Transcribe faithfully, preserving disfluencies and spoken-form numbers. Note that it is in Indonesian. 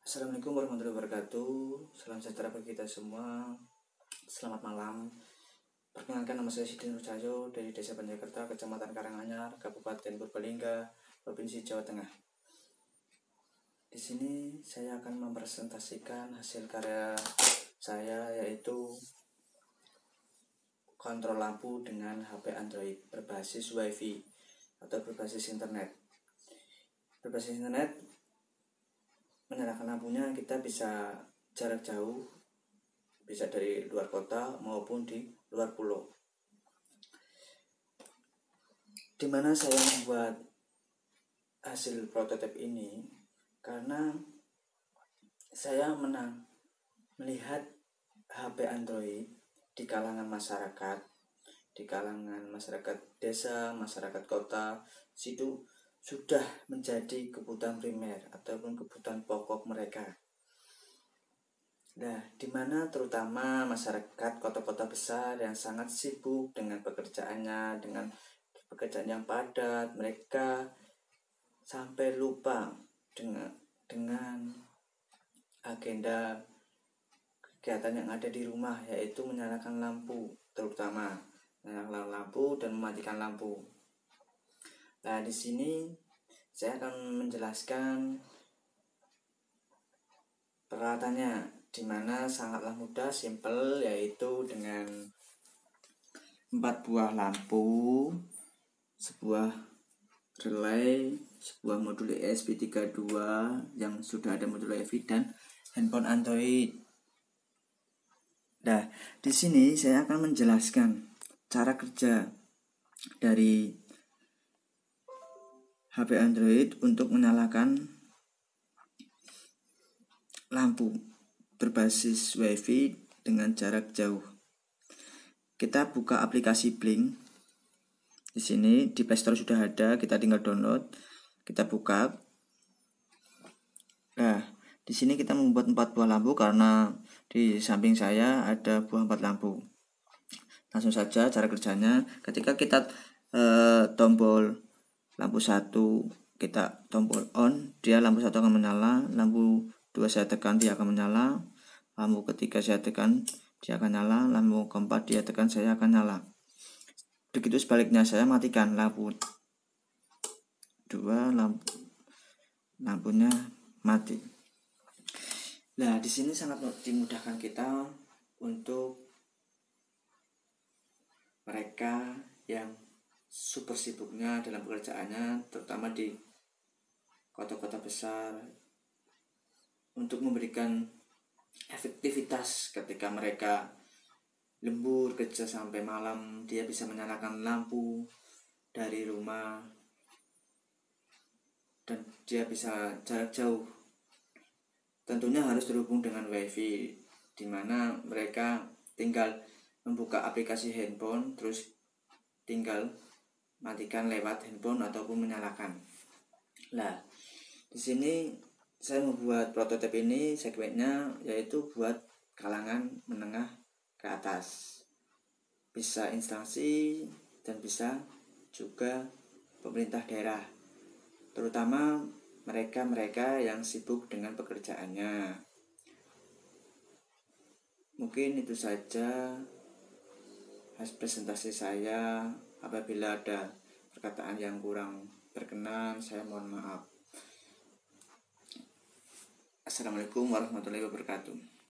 Assalamualaikum warahmatullahi wabarakatuh. Salam sejahtera bagi kita semua. Selamat malam. Perkenalkan, nama saya Sidin Rucayo dari Desa Banjarkerta, Kecamatan Karanganyar, Kabupaten Purbalingga, Provinsi Jawa Tengah. Di sini saya akan mempresentasikan hasil karya saya, yaitu kontrol lampu dengan H P Android berbasis WiFi atau berbasis internet. Berbasis internet, menyalakan lampunya kita bisa jarak jauh, bisa dari luar kota maupun di luar pulau. Dimana saya membuat hasil prototipe ini karena saya menang melihat H P Android di kalangan masyarakat, di kalangan masyarakat desa, masyarakat kota, situ sudah menjadi kebutuhan primer ataupun kebutuhan pokok mereka. Nah, di mana terutama masyarakat kota-kota besar yang sangat sibuk dengan pekerjaannya, dengan pekerjaan yang padat, mereka sampai lupa dengan dengan agenda kegiatan yang ada di rumah, yaitu menyalakan lampu, terutama menyalakan lampu dan mematikan lampu. Nah, di sini saya akan menjelaskan peralatannya, di mana sangatlah mudah, simple, yaitu dengan empat buah lampu, sebuah relay, sebuah modul E S P tiga puluh dua yang sudah ada modul WiFi, dan handphone Android. Nah, di sini saya akan menjelaskan cara kerja dari H P Android untuk menyalakan lampu berbasis WiFi dengan jarak jauh. Kita buka aplikasi Blink. Di sini di Play Store sudah ada, kita tinggal download, kita buka. Nah, di sini kita membuat empat buah lampu karena di samping saya ada buah empat lampu. Langsung saja cara kerjanya, ketika kita eh, tombol lampu satu, kita tombol on, dia lampu satu akan menyala. Lampu dua saya tekan, dia akan menyala. Lampu ketiga saya tekan, dia akan nyala. Lampu keempat dia tekan, saya akan nyala. Begitu sebaliknya, saya matikan lampu dua, lampu lampunya mati. Nah, di sini sangat dimudahkan kita untuk mereka yang super sibuknya dalam pekerjaannya, terutama di kota-kota besar, untuk memberikan efektivitas ketika mereka lembur kerja sampai malam, dia bisa menyalakan lampu dari rumah dan dia bisa jarak jauh. Tentunya harus terhubung dengan WiFi, di mana mereka tinggal membuka aplikasi handphone, terus tinggal matikan lewat handphone ataupun menyalakan. Nah, di sini saya membuat prototipe ini, segmennya yaitu buat kalangan menengah ke atas, bisa instansi dan bisa juga pemerintah daerah, terutama mereka-mereka yang sibuk dengan pekerjaannya. Mungkin itu saja hasil presentasi saya. Apabila ada perkataan yang kurang berkenan, saya mohon maaf. Assalamualaikum warahmatullahi wabarakatuh.